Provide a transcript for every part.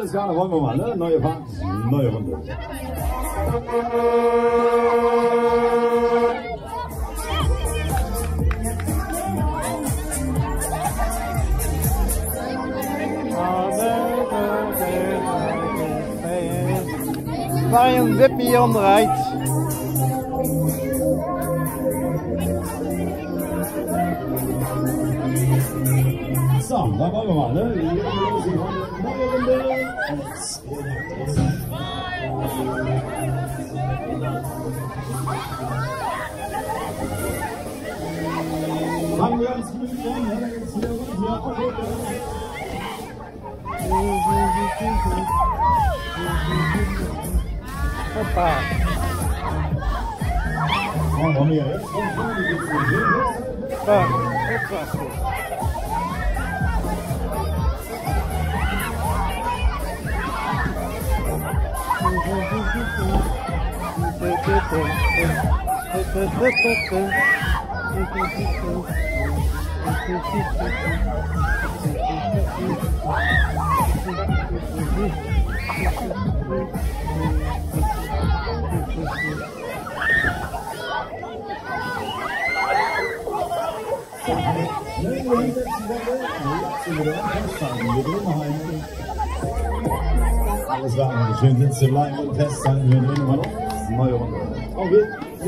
alles klar, dann wollen wir mal, ne? Neue Fahrt, neue Runde. Bayernwippe Onride. So, dann wollen wir mal, ne? Neue Runde. Fangen wir ans Gemüse an, ne? Jetzt hier und hier. Hoppa. Machen wir jetzt. Da, attractie. Alles klar, schön sitzen bleiben und festhalten, wir drehen immer noch. Neue Runde. Okay.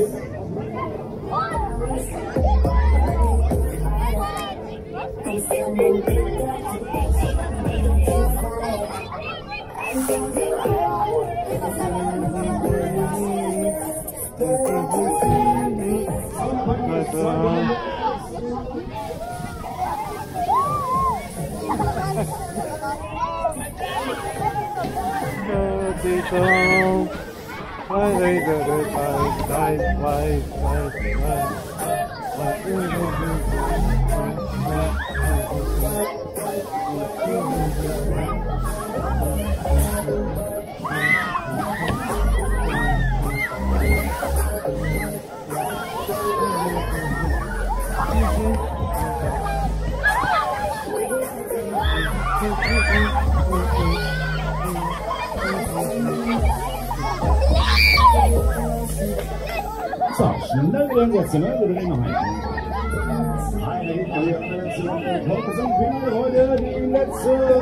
So, schnell wieder hinsetzen, ne? Wir drehen noch ein. Eine geht mal hier und heute die letzte.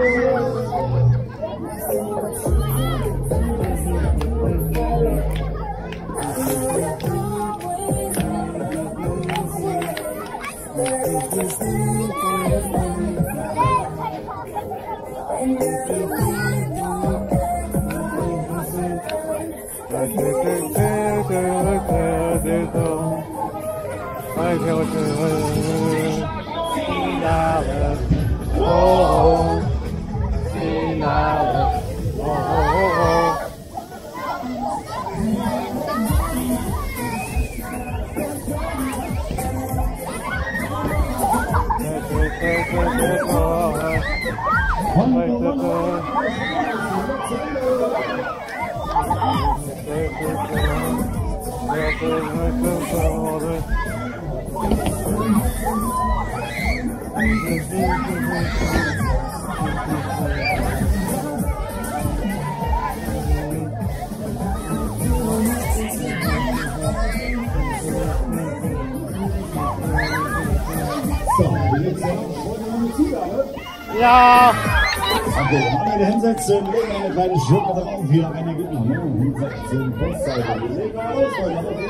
Ja! Okay, dann machen wir wieder hinsetzen, legen eine kleine Schuppe drauf, hier eine geht noch, ne? Hinsetzen, Postseite, wir legen mal los, Freunde.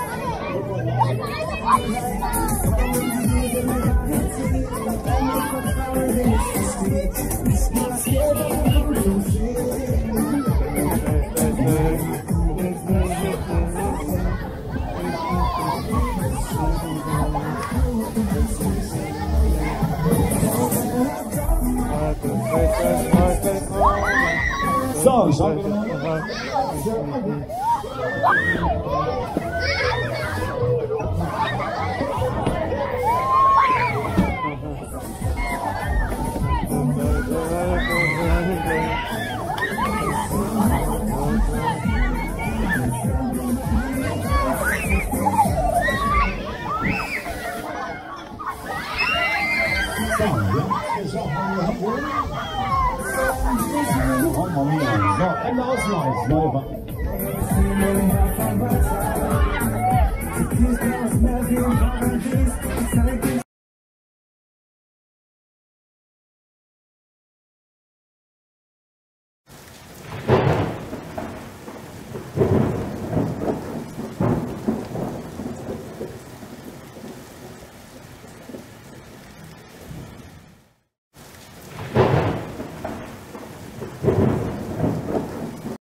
So, schauen wir mal. Mamma mia. So, Ende Ausgleich, neue